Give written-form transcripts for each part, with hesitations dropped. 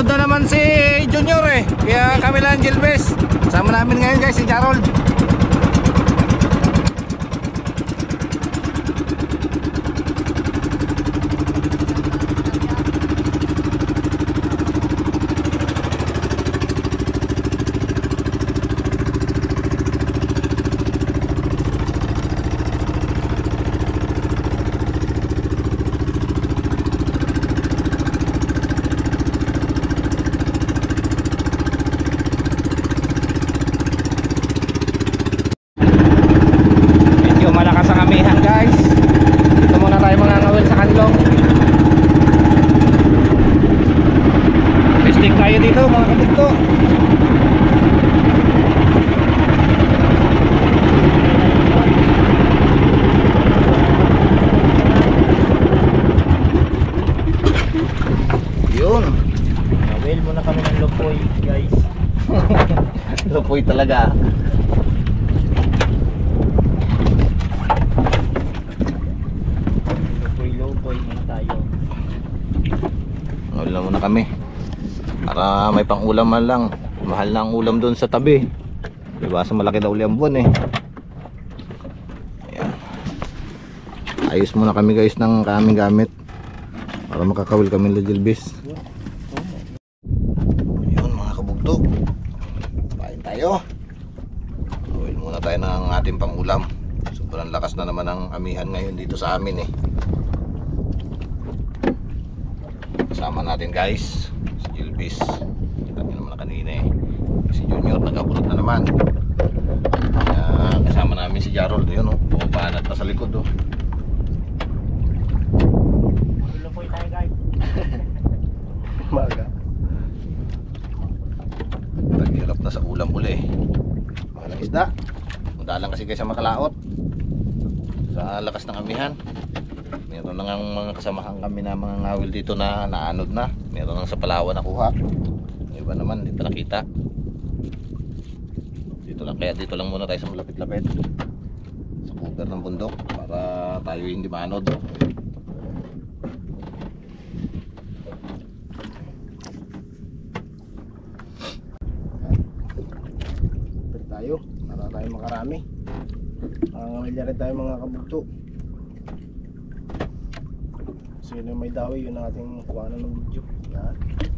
Nag-abroad na naman si Junior eh. Kaya kami lang Gilbes. Sama namin ngayon guys si Jarol. Dito mga kabugto. Yun. Well, muna kami ng lopoy, guys. Lopoy talaga. Lopoy muna tayo. Wala muna kami. Para may pang ulam man lang. Mahal na ang ulam doon sa tabi. Diba sa malaki daw ang buwan eh. Ayan. Ayos muna kami guys ng kaming gamit para makakawil kami ng Gilbes. Yun mga kabugto. Kain tayo. Kawil muna tayo ng ating pang ulam. Sobrang lakas na naman ang amihan ngayon dito sa amin eh. Kasama natin guys si Gilbes. Kita nyo naman kanina eh. Si Junior nag-abroad na naman. Kaya kasama namin si Jarol. Yun o, bumabanat pa sa likod o. Lopoy tayo guys. Maga. Naghirap na sa ulam uli. Mahalang isda. Punta lang kasi kayo sa Makalaot. Sa lakas ng amihan. Meron na ngang mga kasamahan kami na mga ngawil dito na naanod na. Meron nang sa Palawan nakuha. Iba naman, hindi pa nakita. Dito lang, kaya dito lang muna tayo sa malapit-lapit. Sa cover ng bundok para tayo hindi maanod. Pwede tayo, para tayo makarami. Ngamilya rin tayo mga kabugto. Sino may dawi, yun ang ating kuha ng video. Yan.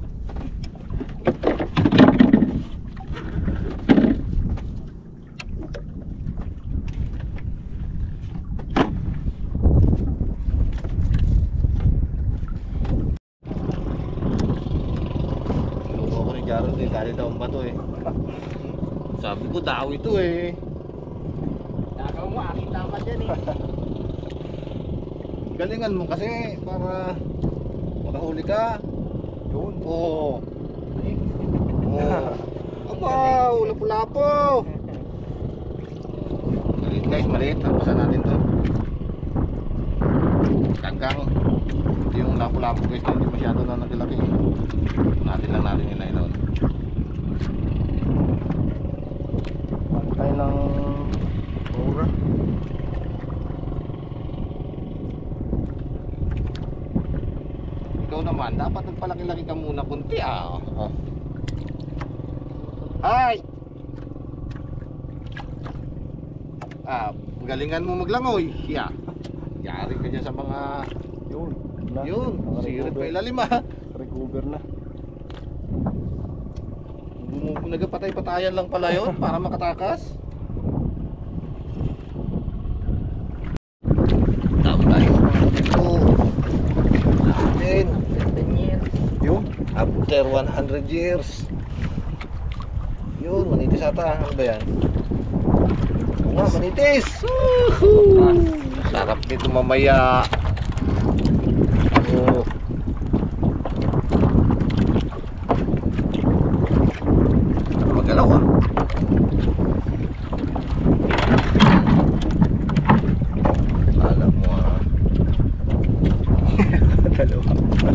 Lugo ko ni Jarol eh, dali daw ang bato eh. Sabi ko dawi ito eh. Takaw mo, aking dapat yan eh. Galingan mo kasi para makahuli ka. Yun. Oo. Aba, lapo-lapo. Maliit guys, maliit. Tapasan natin to. Kangkang. Ito yung lapo-lapo guys, hindi masyado na naglalaki. Natin lang natin yung nylon. Pantay ng mura. Ikaw naman, dapat nagpalaki-laki ka muna kunti ah. Oh. Hi! Galingan mo maglangoy. Yeah. Yari ka dyan sa mga... Yun, sirit pa ilalim ah. Recover na. Nagpatay-patayan lang pala yun para makatakas. Tama tayo. Yun, after 100 years. Yun, manitis ata. Ano ba yan? Oo, manitis. Sarap nito mamaya. Oh. Magalaw ah. Alam mo ah. Dalawa.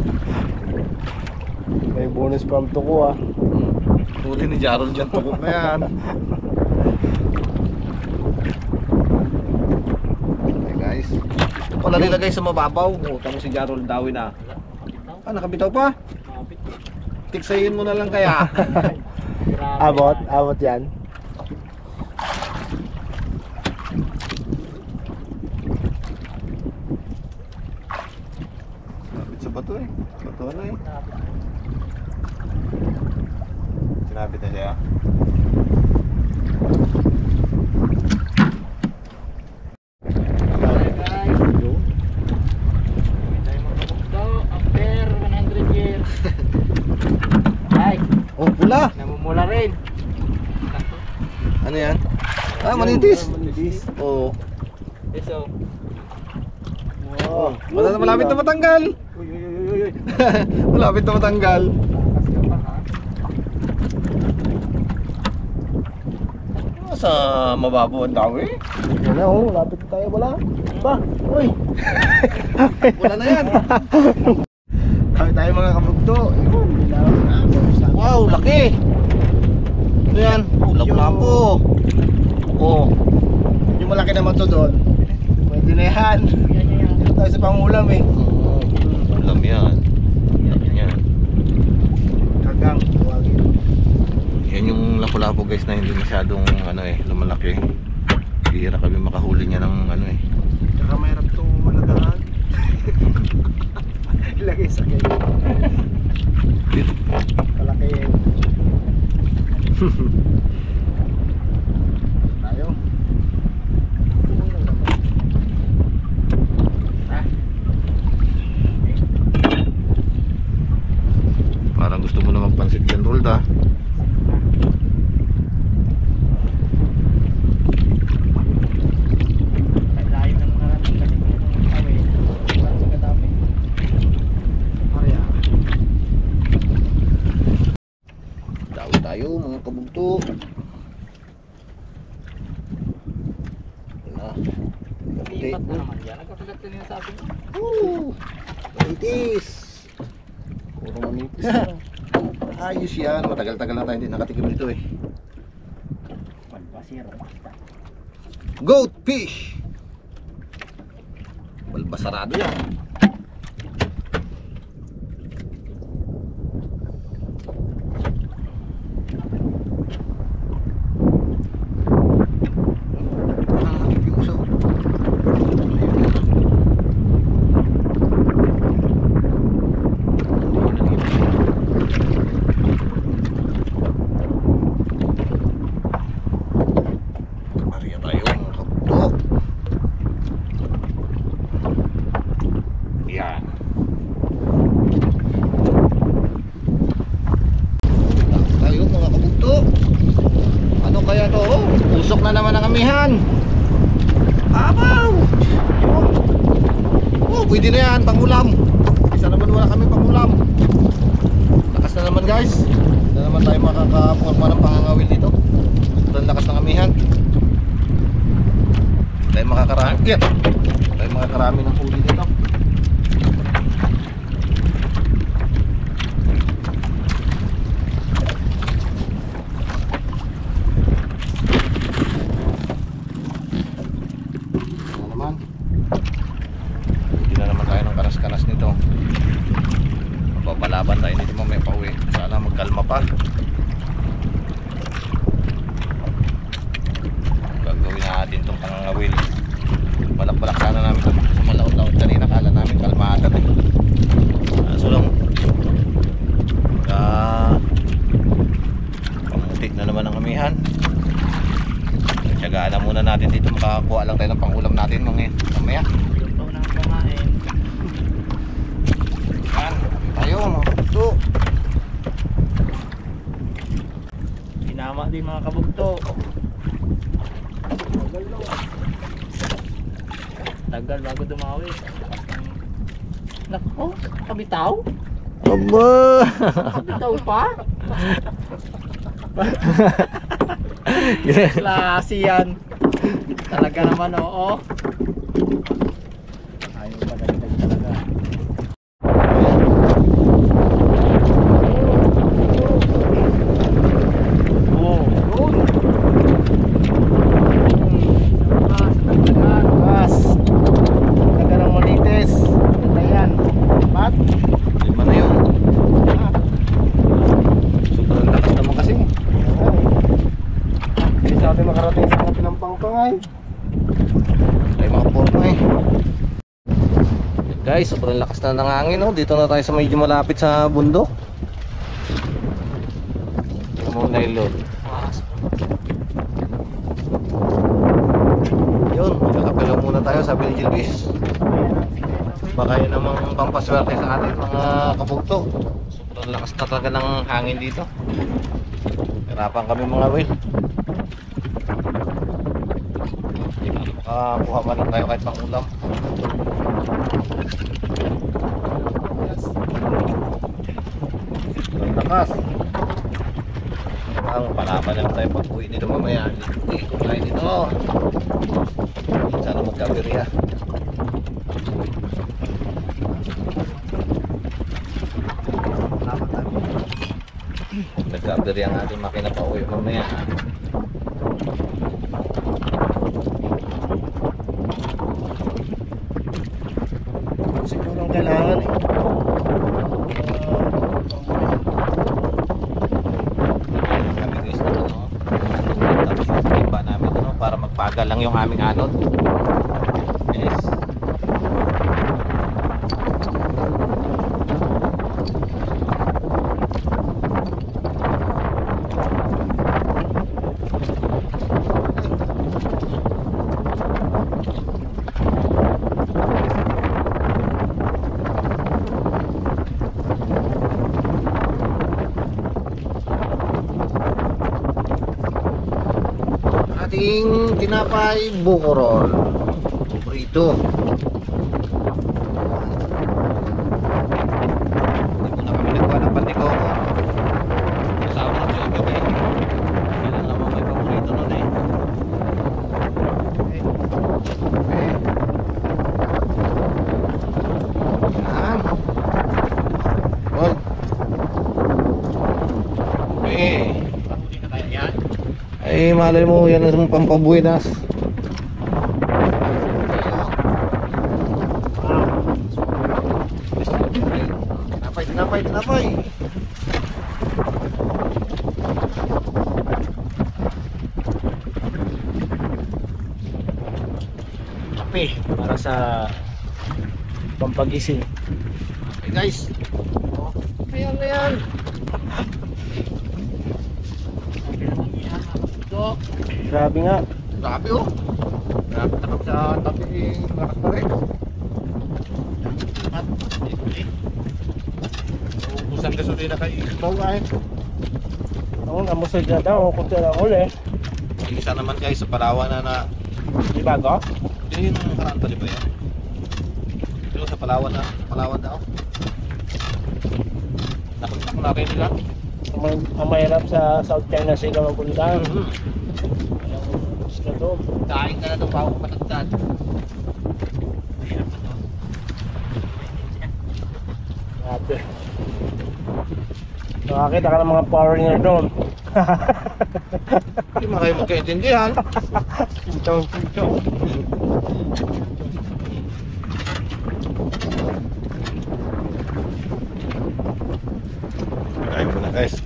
May bonus from Tuko ah. Huli ni Jarol dyan, tukok na yan. Okay guys, ito pala nilagay sa mababaw. Tama si Jarol dawi na. Ah, nakabitaw pa? Tiksayin mo na lang kaya. Abot yan. Sinabit sa bato eh. Bato na eh. Sinabit na siya. Oh, pula. Namumula rin. Ano yan? Ah, manitis. Manitis. Oo. Eso. Oh, malapit na matanggal. Uy. Malapit na matanggal. Takas ka pa ha. Sa mababaw ang daw eh. Yan na oh, lapit tayo wala. Ba? Uy. Wala na yan. Kami tayo mga kabugto. Wow, laki. Ano yan? Lapu-lapu. Oh. Yung malaki naman to doon. Pwede na yan. Dito tayo sa pangulam eh. Oh, ulam yan. Yan. Kagang. Tuwagin. Yan yung lapu-lapu guys na hindi masyadong ano eh, lumalaki. Bihira kami makahuli niya ng ano eh. Tsaka mayroon itong malagaan. Ilagay sa kayo. Malaki yun. Tayo. Parang gusto mo na magpansit yan, Rolda. Layo ng narating kasi kung kami. Parang sa kadami. Maria. Daw tayo mga kabugto. Wala. Lipat na naman yan. Nagkakagat ka nila sa akin. Manitis. Puro manitis na. Ayos yan. Matagal-tagal na tayo hindi nakatikim nito eh. Palpasiro. Goat fish. Balbasarado yan. Maria tayo mga kabugto. Yan. Tayo mga kabugto. Ano kaya to? Usok na naman ang amihan. Abaw! Oh, pwede na yan, pangulam. Isa naman wala kami pangulam. Lakas na naman guys. Hindi na naman tayo makakaporma ng pangangawil dito. Ito ang lakas ng amihan. Tayo makakarami. Yan. Tayo makakarami ng huli dito. Ano naman? Hindi na naman tayo ng karas-karas nito. Mapapalaban tayo nito mamaya pa uwi. Sana magkalma pa. Gagawin natin itong pangangawil. Balak-balak sana namin ito sa malaot-laot kanina. Kala namin kalmada eh. Kaso lang pamutik na naman ang amihan. Tiyagaan na muna natin dito. Makakakuha lang tayo ng pangulam natin mamaya. Ito na ang kumain. Yan, tayo mga kabugto. Tinama din mga kabugto. Tagal bago dumawi. Nako, kabitaw? Aba! Kabitaw pa? Klase yan. Talaga naman oo. Ayaw pa dagdag talaga. Oh, good. Mas. Taga ng Monites. Ito yan. Pat? Lima na yun. Ay mga porma eh. Guys, sobrang lakas na ng hangin, oh. Dito na tayo sa medyo malapit sa bundok. Ito mo nylon. Yun, magkakape lang muna tayo, sabi ni Gilbis. Baka yun namang pampaswerte sa atin mga kabugto. Sobrang lakas na talaga ng hangin dito. Hirapan kami mga Will. Kuha man lang tayo kahit pang ulam. Ang lakas. Ang palaban lang tayo pag uwi nito mamaya. Kumain dito. Sana magkabirya. Nagkabirya ang ating makina pa uwi mamaya. Siguro ang kailangan eh. Kami guys na ano. Tapos yung timba namin ano, para magpagal lang yung aming anod. Yes. Ating tinapay buko-roll burrito. Hindi muna kami nagkuha ng pandiko. Kasama na siya gabi. Kailan naman may paborito nun eh. Yan. Well. Hindi na kaya yan. Ay, malay mo, yan ang pampabuenas. Tinapay. Kape para sa pampagising. Okay guys. Ayan na yan. Grabe nga. Grabe oh. Nakatakap sa tabi lakas na rin. Ubusan gasolina kay Ibaw ay. Ako namusod na daw. Kung sila uli. Isa naman guys sa Palawan na Di bago? Hindi yung karanta di ba yan? Pero sa Palawan daw. Napunta ko na kayo nila. Ang mahirap sa South China Sea ka mapunta. Gusto to. Kain ka na ito pa ako matagdad. Grabe. Nakakita ka ng mga foreigner doon. Hindi mo kayo magkaintindihan. Ito. Kain mo na guys.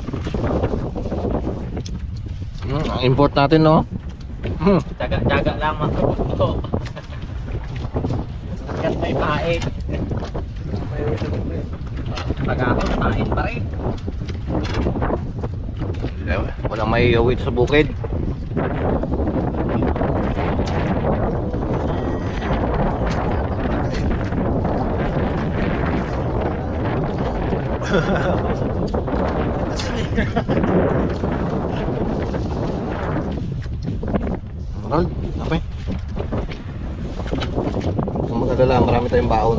Ang import natin no. Jaga-jaga lang mga kabuto. At may pain. Pag-ako, pain pa rin. Walang may uwi sa bukid. Ronald, apa ya? Kung mag-alala, marami tayong baon.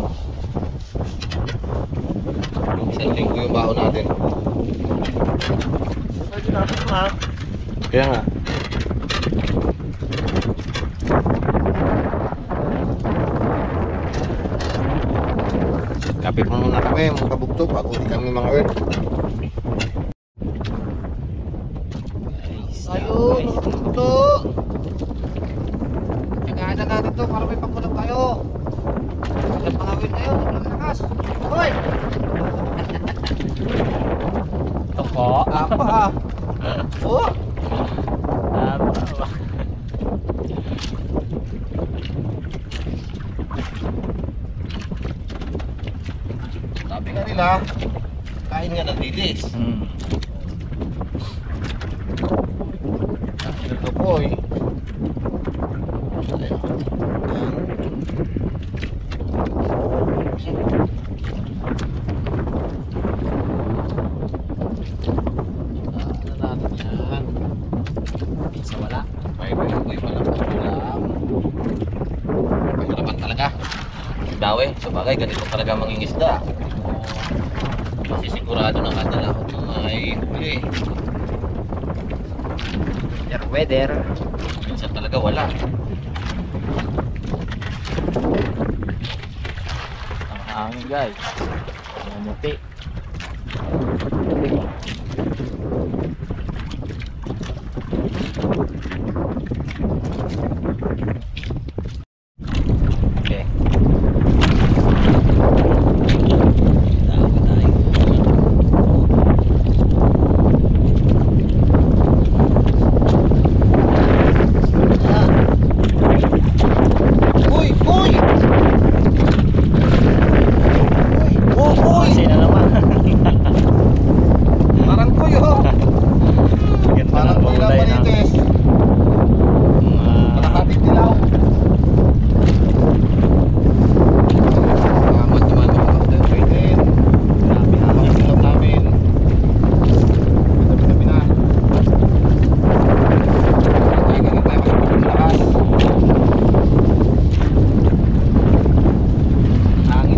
Isang linggo yung baon natin. Kaya nga. Kapit mo muna kami, mga kabugto, bago di kami mga wet. Ayun, mga kabugto. Tsagaan na natin to para may pagkulang tayo. Ilang mga wet tayo, ilang lakas. Hoy! Toko. Apa ah? Oh! manipis. Ito po eh. Sa wala. May pala lang. Mahirapan talaga. Dawe, sabagay ganito talaga mangingisda. Masisigurado na kada lahat ng may huli. Weather. Minsan talaga wala. Ang hangin guys. Mamuti. Okay. Uy! Uy! Oh, uy! Sino naman? Parang kuy oh! Parang kuy lang manitis. Kalahati dilaw. Salamat naman mga kapatid. Grabe na mga silaw namin. Gabi-gabi na. Tayo makapagpapalakas. Hangin.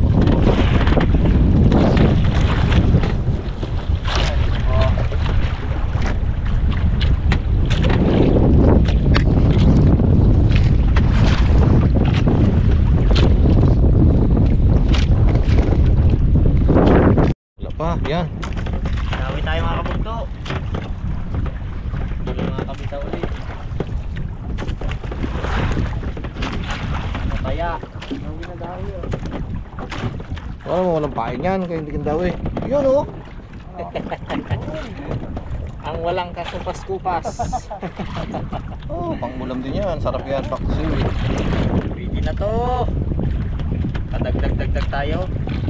Wala pa, yan. Dawi tayo mga kabugto. Hindi mga kabita ulit. Ano kaya? Dawi na dawi oh. Wala mo walang pain yan, kaya hindi daw eh. Yun oh. Ang walang kasupas-kupas. Oh, pangmulam din yan. Sarap yan, paksi. Pwede na to. Padagdag-dagdag tayo.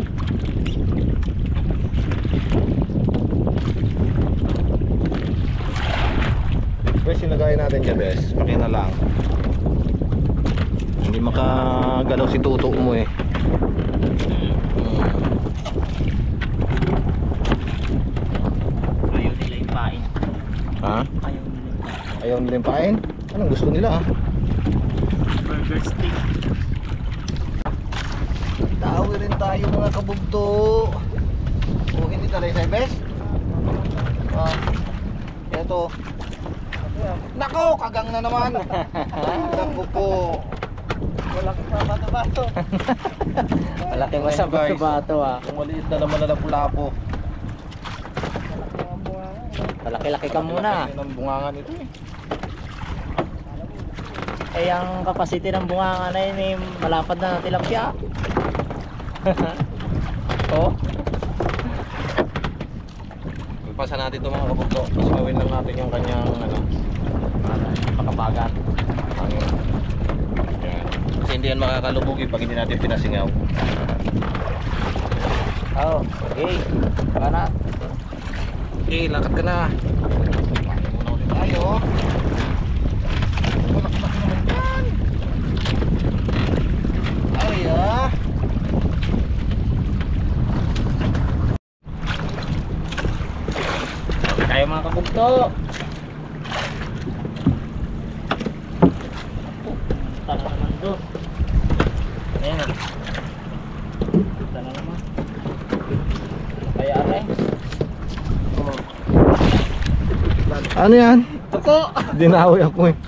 Bes, sinagay natin dyan, Bes. Paki na lang. Hindi makagalaw si tuto mo eh. Ayaw nila ipain. Ha? Ayaw nila ipain. Ayaw nila yung pain? Anong gusto nila ah? Burger stick. Dawi rin tayo mga kabugto. O hindi talay sa Bes? Ah. Eto. Nako, kagang na naman. Nako po. Walang bato-bato. Malaking bato ah. Kung maliit na naman na lapu-lapo. Malaki-laki ka muna. Ang bungangan ito eh. Eh ang capacity ng bunganga na yun eh, malapad na tilapia. Oh. Pagpasa natin ito mga kabugto. Tapos gawin lang natin yung kanyang ano, Makabagat. hangin. Yan. Kasi hindi yan makakalubog pag hindi natin pinasingaw. Oh, okay. Tara na. Okay, lakad ka na. Paano muna ulit tayo. Malak-lak naman yan. Ay ah. Tayo mga kabugto. Tara naman doon. Ayan na. Tara naman. Kaya aray. Ano yan? Tuko! Dinawi ako eh.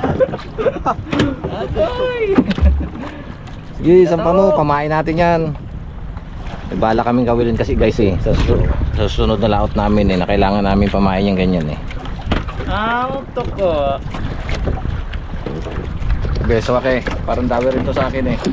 Agoy! Sige, sampa mo, pamain natin yan. May bala kaming gawin kasi guys eh. Sa susunod na laot namin eh, na kailangan namin pamain yung ganyan eh. Tuko! Beso ka eh, parang dawi rin to sa akin eh.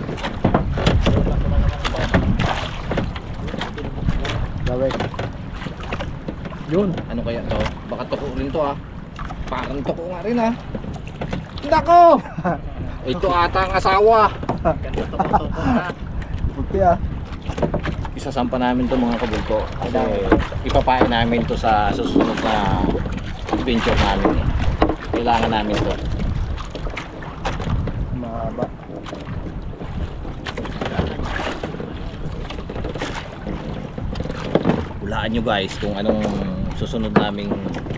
Dawi. Yun, ano kaya to? Baka tuko rin to ah. Parang tuko nga rin ah. Nako! Ito ata ang asawa. Ganda tuko-tuko na. Buti ah. isasampa namin to mga kabulto. Kasi ipapain namin to sa susunod na adventure namin. Kailangan namin to. Mahaba. Hulaan nyo guys kung anong susunod naming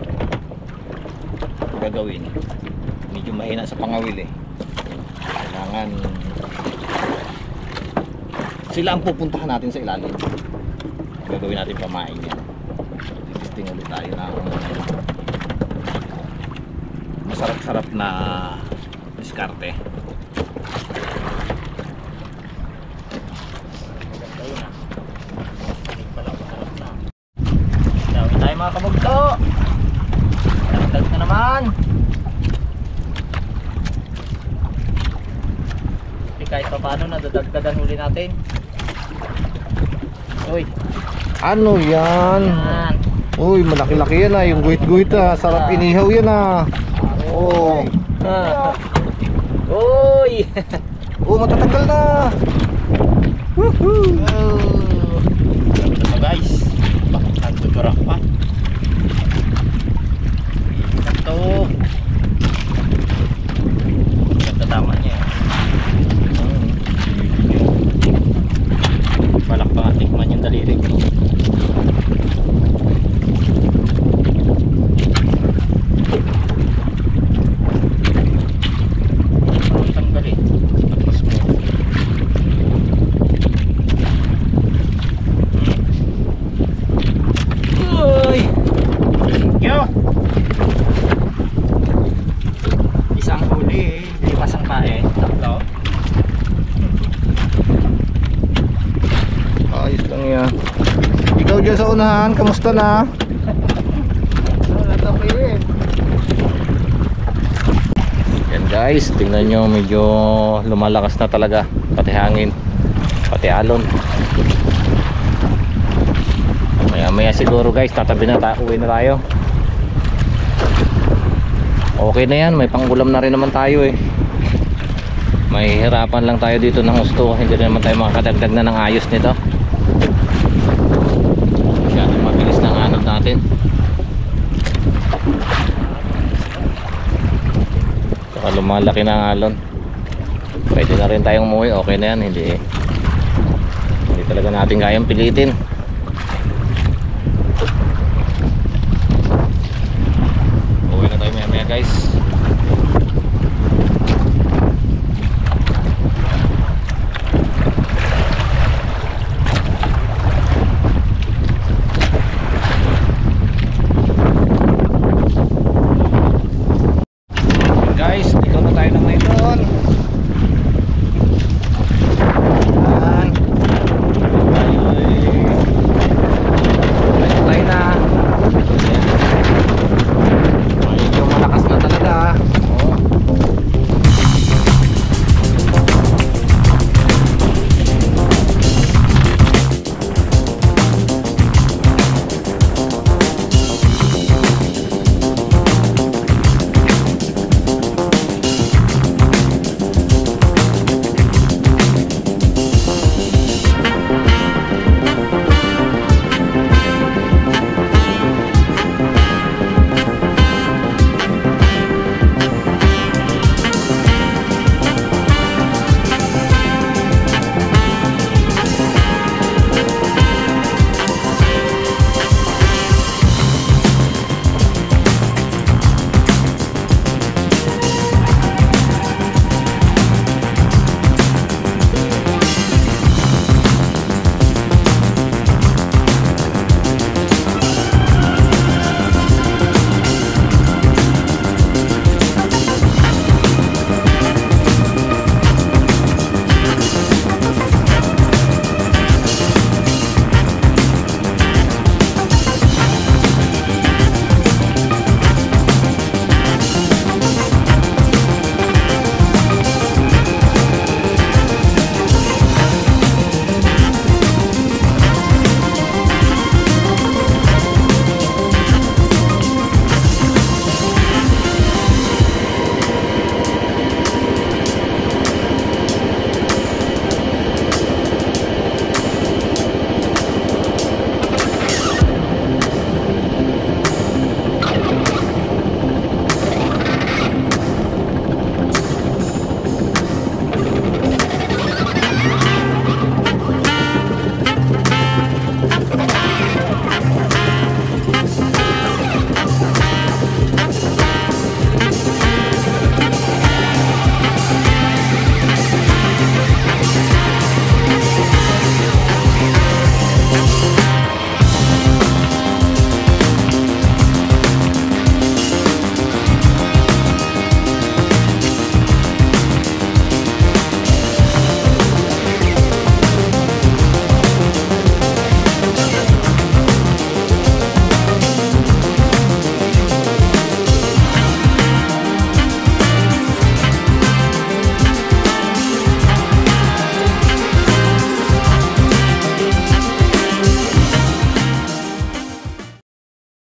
gagawin. Medyo mahina sa pangawil eh. Kailangan sila ang pupuntahan natin sa ilalim. Gagawin natin pamain yan. Testing ulit tayo ng masarap-sarap na diskarte. Dami tayo mga kabugto. Dagdag na naman. Kahit pa paano nadadagdagan huli natin. Uy. Ano yan? Yan. Uy, malaki-laki yan ah. Yung guhit-guhit ah. Sarap inihaw yan ah. Oh. Uy. Oh, matatagal na. Woohoo. Ito guys. Bakit nagtuturak pa? Ito. Nagtatama niya. Balak pa nga tikman yung daliri ko. Ang tanggalin. Tapos mo. Uy! Thank you! Isang huli, limas ang pae. Tatlo. Ayos lang yan. Ikaw dyan sa unahan, kamusta na? Yan guys, tingnan nyo medyo lumalakas na talaga. Pati hangin, pati alon. Maya maya siguro guys, tatabi na tayo, uwi na tayo. Okay na yan, may pangulam na rin naman tayo eh. May hirapan lang tayo dito ng gusto. Hindi rin naman tayo makakadagdag na ng ayos nito. Masyado mabilis na hanap natin. Saka lumalaki na ang alon. Pwede na rin tayong umuwi. Okay na yan. Hindi talaga natin kayang pilitin.